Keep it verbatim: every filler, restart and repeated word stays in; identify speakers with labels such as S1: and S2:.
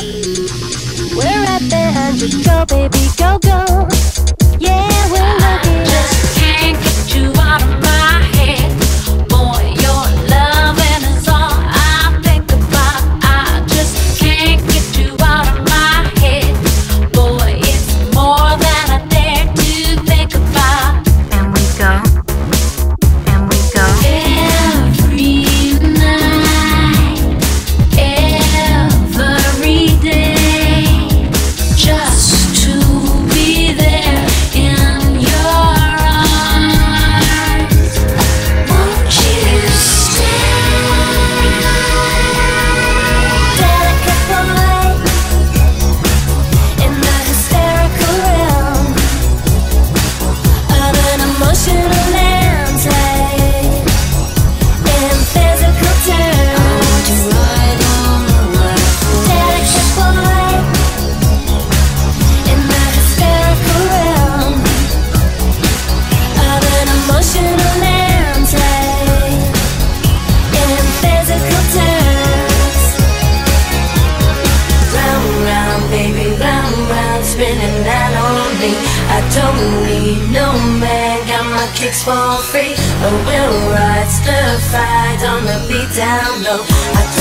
S1: We're right behind you, go baby, go, go. Yeah, we're looking.
S2: I just can't get you out of my head. Boy, your loving is all I think about. I just can't get you out of my head. Boy, it's more than I dare to think about.
S3: And we go, and we go.
S2: Every night, every day, just to be there in your arms. Won't you stay?
S1: Delicate boy in the hysterical realm of an emotional landscape in physical terms.
S2: Right on the way.
S1: Delicate boy in the hysterical realm of an emotional landscape in physical terms.
S2: Round, round, baby, round, round, spinning that on me. I don't need no man, got my kicks for free. Oh, we'll ride, stir fight on the beat down low. I